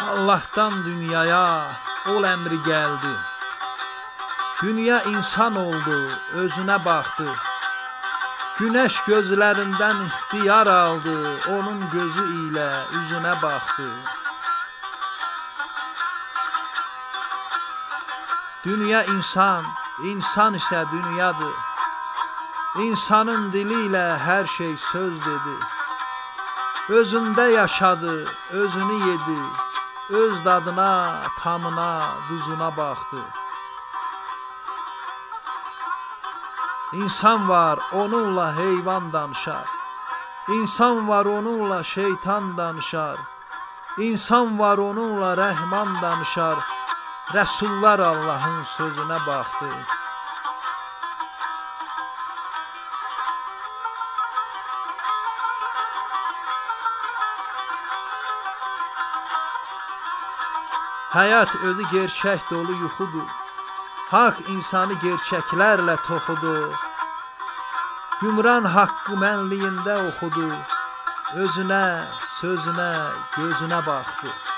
Allah'tan dünyaya ol əmri gəldi. Dünya insan oldu, özünə baxdı. Güneş gözlərindən ixtiyar aldı, onun gözü ilə üzünə baxdı. Dünya insan, insan isə dünyadır. İnsanın dili ilə hər şey söz dedi. Özündə yaşadı, özünü yedi. Öz dadına, tamına, duzuna baxdı. İnsan var, onunla heyvan danışar. İnsan var, onunla şeytan danışar. İnsan var, onunla rəhman danışar. Rəsullar Allah'ın sözünə baxdı. Həyat özü gerçək dolu yuxudur. Hak insanı gerçəklərlə toxudu. Gümran haqqı mənliyində oxudu. Özünə, sözünə, gözünə baxdı.